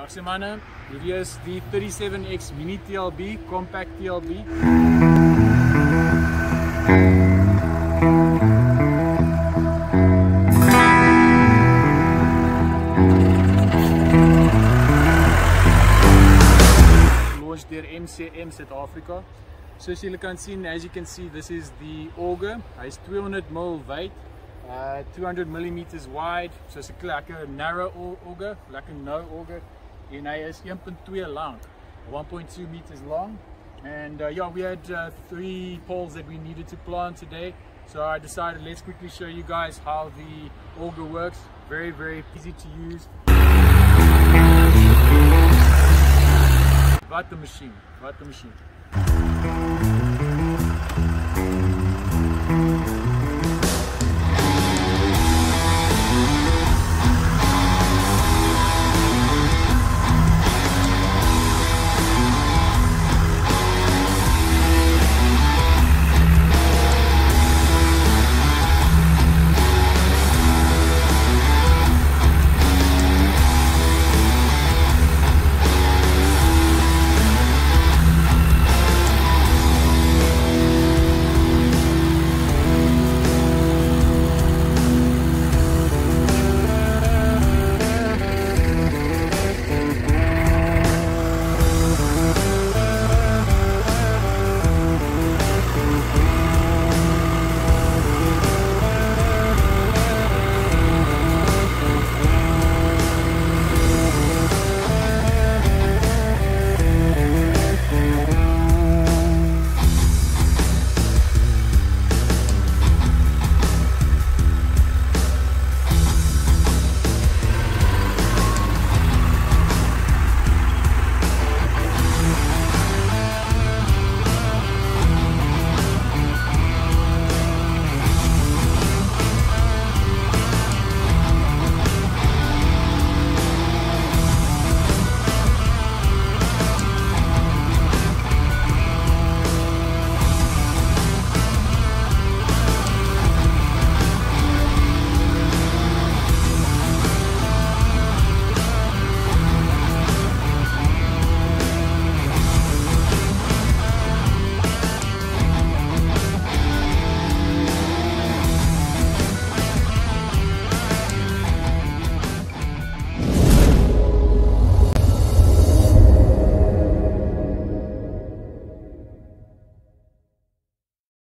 Dag mannen, hier is die 37X Mini TLB, Compact TLB. Launched door MCM South Africa. So as you can see, this is the auger. It's 200mm weight, 200mm wide. So it's a narrow auger, like a no auger. And hy is 1.2 lang, 1.2 meters long. And yeah, we had 3 poles that we needed to plant today. So I decided let's quickly show you guys how the auger works. Very, very easy to use. Wat 'n machine, wat 'n machine.